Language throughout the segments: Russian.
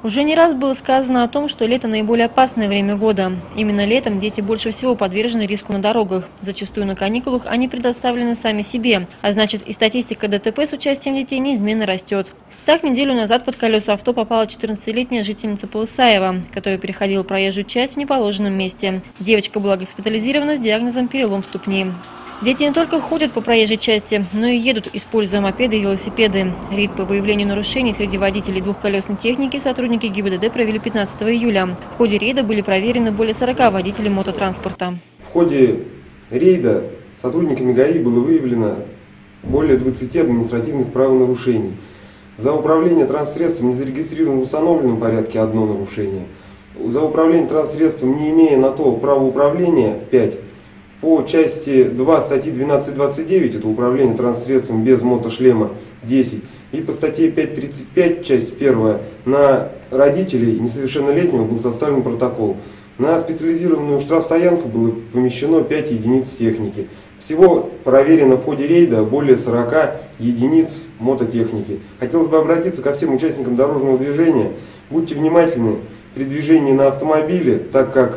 Уже не раз было сказано о том, что лето – наиболее опасное время года. Именно летом дети больше всего подвержены риску на дорогах. Зачастую на каникулах они предоставлены сами себе. А значит, и статистика ДТП с участием детей неизменно растет. Так, неделю назад под колеса авто попала 14-летняя жительница Полысаева, которая переходила проезжую часть в неположенном месте. Девочка была госпитализирована с диагнозом перелом ступни. Дети не только ходят по проезжей части, но и едут, используя мопеды и велосипеды. Рейд по выявлению нарушений среди водителей двухколесной техники сотрудники ГИБДД провели 15 июля. В ходе рейда были проверены более 40 водителей мототранспорта. В ходе рейда сотрудниками ГАИ было выявлено более 20 административных правонарушений. За управление транспортсредством не зарегистрировано в установленном порядке – 1 нарушение. За управление транспортсредством, не имея на то права управления – 5. По части 2 статьи 12.29, это управление транспортсредством без мотошлема, 10. И по статье 5.35, часть 1, на родителей несовершеннолетнего был составлен протокол. На специализированную штрафстоянку было помещено 5 единиц техники. Всего проверено в ходе рейда более 40 единиц мототехники. Хотелось бы обратиться ко всем участникам дорожного движения. Будьте внимательны при движении на автомобиле, так как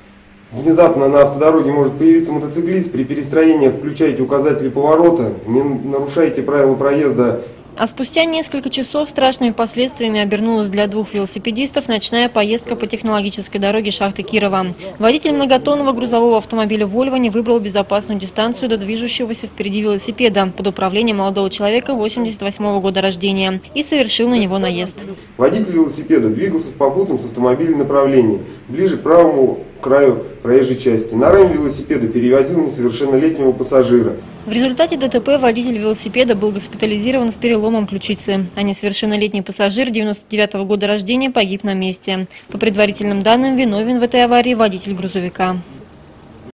внезапно на автодороге может появиться мотоциклист. При перестроениях включайте указатели поворота, не нарушайте правила проезда. А спустя несколько часов страшными последствиями обернулась для 2 велосипедистов ночная поездка по технологической дороге шахты Кирова. Водитель многотонного грузового автомобиля «Вольво» не выбрал безопасную дистанцию до движущегося впереди велосипеда под управлением молодого человека 88-го года рождения и совершил на него наезд. Водитель велосипеда двигался в попутном с автомобилем направлении, ближе к правому краю проезжей части. На раме велосипеда перевозил несовершеннолетнего пассажира. В результате ДТП водитель велосипеда был госпитализирован с переломом ключицы, а несовершеннолетний пассажир 99-го года рождения погиб на месте. По предварительным данным, виновен в этой аварии водитель грузовика.